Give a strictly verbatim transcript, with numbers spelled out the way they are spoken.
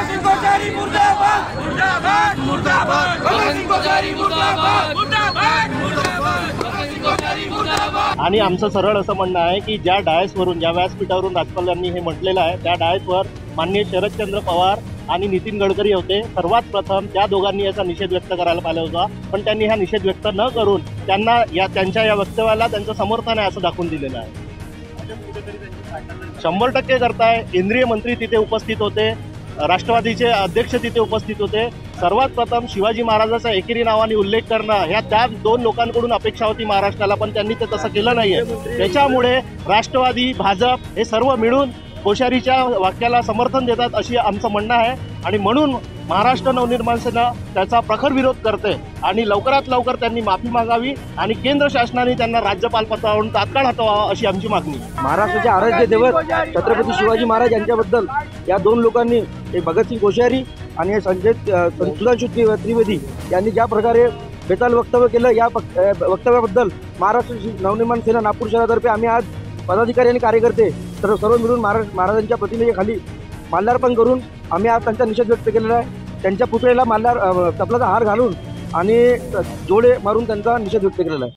सिंह कोश्यारी मुर्दाबाद मुर्दाबाद मुर्दाबाद भगत सिंह कोश्यारी मुर्दाबाद मुर्दाबाद मुर्दाबाद भगत सिंह कोश्यारी मुर्दाबाद। आणि आमचं सरळ असं म्हणणं आहे की ज्या डायसवरून ज्या व्यासपीठावरून राज्यपाल यांनी हे म्हटलेलं आहे त्या डायसवर माननीय शरदचंद्र पवार आणि नितीन गडकरी होते। सर्वात प्रथम त्या दोघांनी याचा निषेध व्यक्त करायला पाहिजे होता, पण त्यांनी हा निषेध व्यक्त न करून त्यांना या त्यांच्या या वक्तव्याला त्यांचं समर्थन आहे असं दाखवून दिलेलं आहे। शंभर टक्के करताय। केंद्रीय मंत्री तिथे उपस्थित होते, राष्ट्रवादीचे अध्यक्ष तिथे उपस्थित होते। सर्वात प्रथम शिवाजी महाराजांचा एकेरी नावाने उल्लेख करणं ह्या त्या दोन लोकांकडून अपेक्षा होती महाराष्ट्राला, पण त्यांनी ते तसं केलं नाहीये। त्याच्यामुळे राष्ट्रवादी भाजप हे सर्व मिळून कोश्यारीच्या वाक्याला समर्थन देतात अशी आमचं म्हणणं आहे आणि म्हणून महाराष्ट्र नवनिर्माण सेना त्याचा प्रखर विरोध करते आणि लवकरात लवकर त्यांनी माफी मागावी आणि केंद्र शासनाने त्यांना राज्यपाल पदावरून तात्काळ हटवावा अशी आमची मागणी। महाराष्ट्राचे आराध्य दैवत छत्रपती शिवाजी महाराज यांच्याबद्दल या दोन लोकांनी एक भगतसिंग कोश्यारी आणि संजय सुधांशु त्रिवेदी यांनी ज्या प्रकारे बेताल वक्तव्य केलं या वक्तव्याबद्दल महाराष्ट्र नवनिर्माण सेना नागपूर शहरातर्फे आम्ही आज पदाधिकारी आणि कार्यकर्ते सर्व सर्व मिळून महाराज महाराजांच्या प्रतिमेखाली माल्यार्पण करून आम्ही आज त्यांचा निषेध व्यक्त केलेला आहे। त्यांच्या पुतळ्याला माल्यार चपलाचा हार घालून आणि जोडे मारून त्यांचा निषेध व्यक्त केलेला आहे।